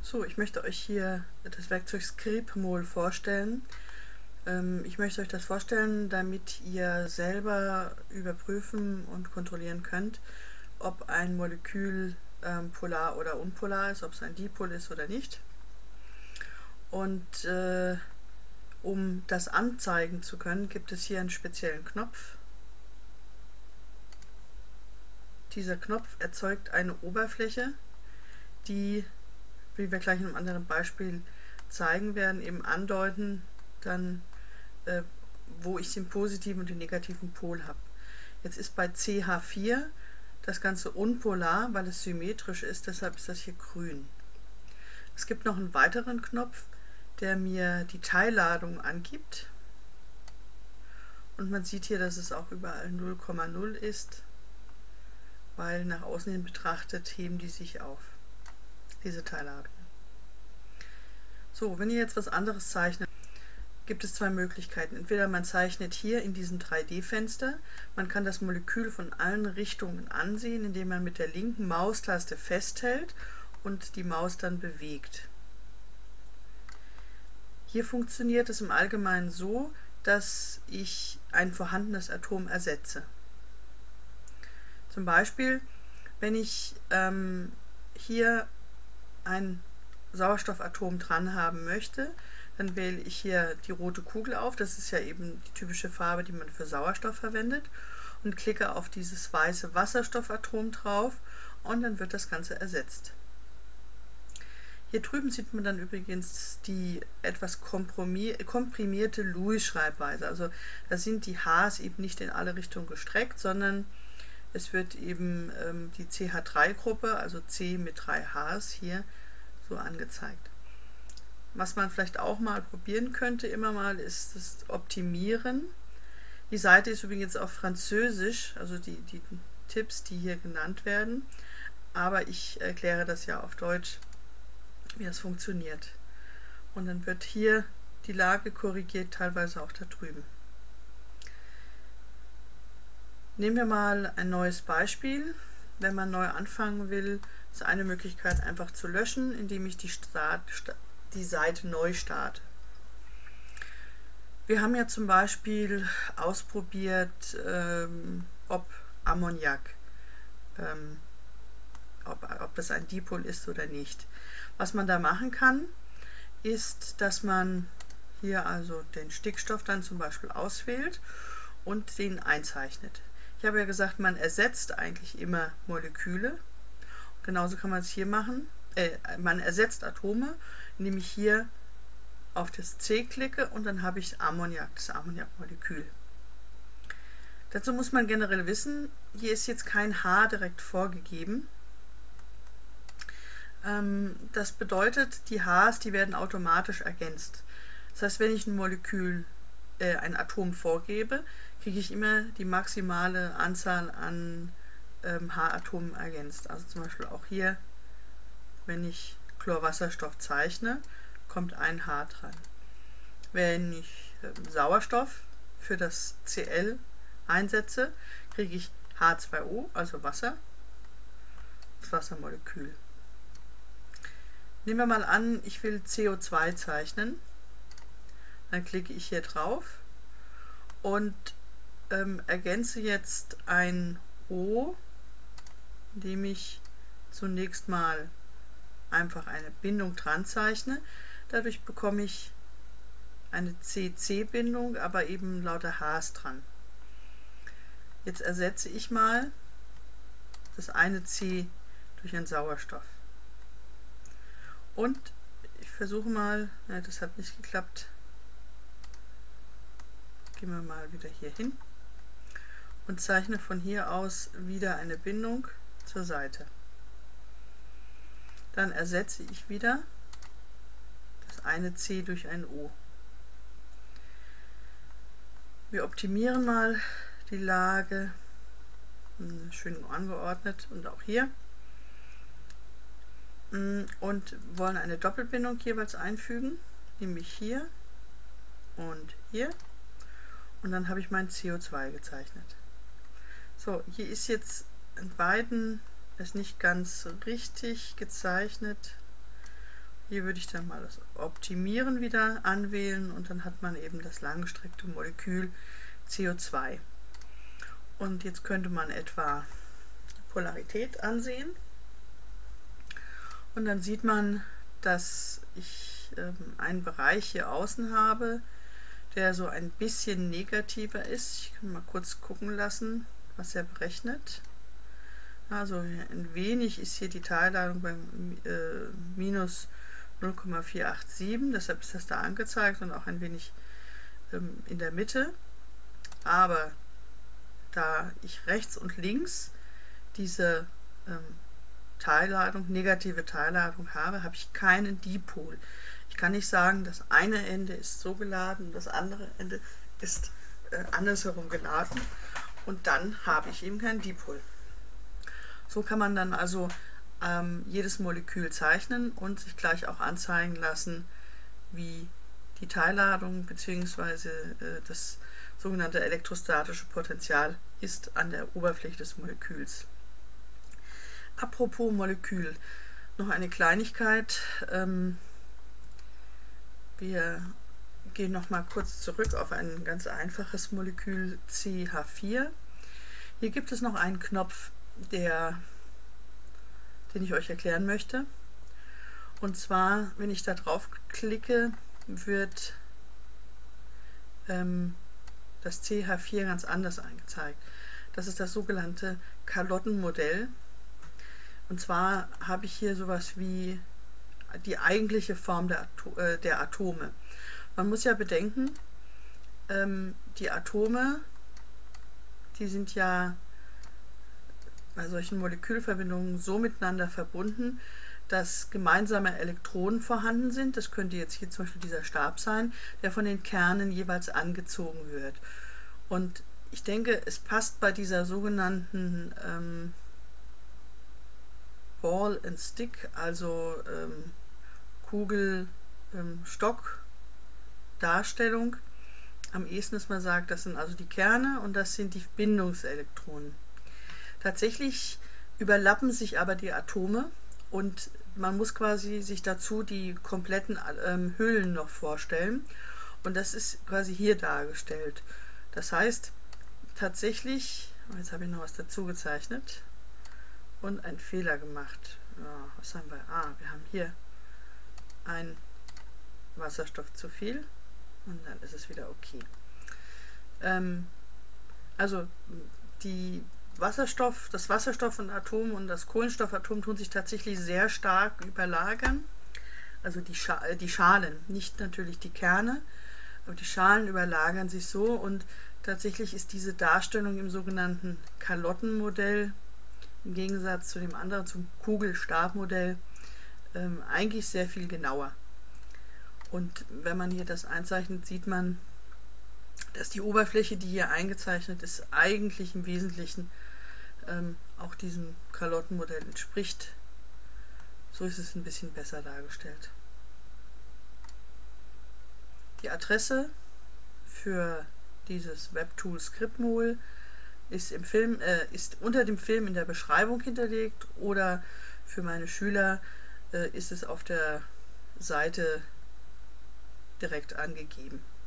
So, ich möchte euch hier das Werkzeug Skripmol vorstellen. Ich möchte euch das vorstellen, damit ihr selber überprüfen und kontrollieren könnt, ob ein Molekül polar oder unpolar ist, ob es ein Dipol ist oder nicht. Und um das anzeigen zu können, gibt es hier einen speziellen Knopf. Dieser Knopf erzeugt eine Oberfläche, die, wie wir gleich in einem anderen Beispiel zeigen werden, eben andeuten, dann wo ich den positiven und den negativen Pol habe. Jetzt ist bei CH4 das Ganze unpolar, weil es symmetrisch ist, deshalb ist das hier grün. Es gibt noch einen weiteren Knopf, der mir die Teilladung angibt. Und man sieht hier, dass es auch überall 0,0 ist, weil nach außen hin betrachtet heben die sich auf, diese Teilladung. So, wenn ihr jetzt was anderes zeichnet, gibt es zwei Möglichkeiten. Entweder man zeichnet hier in diesem 3D-Fenster, man kann das Molekül von allen Richtungen ansehen, indem man mit der linken Maustaste festhält und die Maus dann bewegt. Hier funktioniert es im Allgemeinen so, dass ich ein vorhandenes Atom ersetze. Zum Beispiel, wenn ich hier ein Sauerstoffatom dran haben möchte, dann wähle ich hier die rote Kugel auf, das ist ja eben die typische Farbe, die man für Sauerstoff verwendet, und klicke auf dieses weiße Wasserstoffatom drauf und dann wird das Ganze ersetzt. Hier drüben sieht man dann übrigens die etwas komprimierte Lewis-Schreibweise, also da sind die H's eben nicht in alle Richtungen gestreckt, sondern es wird eben die CH3-Gruppe, also C mit 3 H's, hier so angezeigt. Was man vielleicht auch mal probieren könnte, immer mal, ist das Optimieren. Die Seite ist übrigens auf Französisch, also die Tipps, die hier genannt werden, aber ich erkläre das ja auf Deutsch, wie das funktioniert. Und dann wird hier die Lage korrigiert, teilweise auch da drüben. Nehmen wir mal ein neues Beispiel. Wenn man neu anfangen will, ist eine Möglichkeit einfach zu löschen, indem ich die Seite neu starte. Wir haben ja zum Beispiel ausprobiert, ob Ammoniak, ob das ein Dipol ist oder nicht. Was man da machen kann, ist, dass man hier also den Stickstoff dann zum Beispiel auswählt und den einzeichnet. Ich habe ja gesagt, man ersetzt eigentlich immer Moleküle. Genauso kann man es hier machen. Man ersetzt Atome, indem ich hier auf das C klicke und dann habe ich Ammoniak, das Ammoniakmolekül. Dazu muss man generell wissen, hier ist jetzt kein H direkt vorgegeben. Das bedeutet, die H's, die werden automatisch ergänzt. Das heißt, wenn ich ein Molekül, ein Atom vorgebe, kriege ich immer die maximale Anzahl an H-Atomen ergänzt. Also zum Beispiel auch hier, wenn ich Chlorwasserstoff zeichne, kommt ein H dran. Wenn ich Sauerstoff für das Cl einsetze, kriege ich H2O, also Wasser, das Wassermolekül. Nehmen wir mal an, ich will CO2 zeichnen. Dann klicke ich hier drauf und ergänze jetzt ein O, indem ich zunächst mal einfach eine Bindung dran zeichne. Dadurch bekomme ich eine CC-Bindung, aber eben lauter H's dran. Jetzt ersetze ich mal das eine C durch einen Sauerstoff. Und ich versuche mal, das hat nicht geklappt. Gehen wir mal wieder hier hin und zeichne von hier aus wieder eine Bindung zur Seite. Dann ersetze ich wieder das eine C durch ein O. Wir optimieren mal die Lage, schön angeordnet und auch hier. Und wollen eine Doppelbindung jeweils einfügen, nämlich hier und hier. Und dann habe ich mein CO2 gezeichnet. So, hier ist jetzt in beiden es nicht ganz richtig gezeichnet. Hier würde ich dann mal das Optimieren wieder anwählen und dann hat man eben das langgestreckte Molekül CO2. Und jetzt könnte man etwa die Polarität ansehen. Und dann sieht man, dass ich einen Bereich hier außen habe, der so ein bisschen negativer ist. Ich kann mal kurz gucken lassen, was er berechnet. Also ein wenig ist hier die Teilladung bei minus 0,487, deshalb ist das da angezeigt und auch ein wenig in der Mitte. Aber da ich rechts und links diese Teilladung, negative Teilladung habe, habe ich keinen Dipol. Ich kann nicht sagen, das eine Ende ist so geladen und das andere Ende ist andersherum geladen und dann habe ich eben keinen Dipol. So kann man dann also jedes Molekül zeichnen und sich gleich auch anzeigen lassen, wie die Teilladung bzw. das sogenannte elektrostatische Potential ist an der Oberfläche des Moleküls. Apropos Molekül, noch eine Kleinigkeit. Wir gehen noch mal kurz zurück auf ein ganz einfaches Molekül CH4. Hier gibt es noch einen Knopf, den ich euch erklären möchte. Und zwar, wenn ich da drauf klicke, wird das CH4 ganz anders angezeigt. Das ist das sogenannte Kalottenmodell. Und zwar habe ich hier sowas wie die eigentliche Form der Atome. Man muss ja bedenken, die Atome, die sind ja bei solchen Molekülverbindungen so miteinander verbunden, dass gemeinsame Elektronen vorhanden sind. Das könnte jetzt hier zum Beispiel dieser Stab sein, der von den Kernen jeweils angezogen wird. Und ich denke, es passt bei dieser sogenannten Ball and Stick, also Kugel-Stock-Darstellung, am ehesten, dass man sagt, das sind also die Kerne und das sind die Bindungselektronen. Tatsächlich überlappen sich aber die Atome und man muss quasi sich dazu die kompletten Hüllen noch vorstellen und das ist quasi hier dargestellt. Das heißt, tatsächlich, jetzt habe ich noch was dazu gezeichnet und einen Fehler gemacht. Ja, was haben wir? Wir haben hier ein Wasserstoff zu viel und dann ist es wieder okay. Also das Wasserstoffatom und das Kohlenstoffatom tun sich tatsächlich sehr stark überlagern. Also die Schalen, nicht natürlich die Kerne, aber die Schalen überlagern sich so und tatsächlich ist diese Darstellung im sogenannten Kalottenmodell im Gegensatz zu dem anderen, zum Kugelstabmodell, eigentlich sehr viel genauer. Und wenn man hier das einzeichnet, sieht man, dass die Oberfläche, die hier eingezeichnet ist, eigentlich im Wesentlichen auch diesem Kalottenmodell entspricht. So ist es ein bisschen besser dargestellt. Die Adresse für dieses Webtool Scriptmol ist unter dem Film in der Beschreibung hinterlegt oder für meine Schüler ist es auf der Seite direkt angegeben.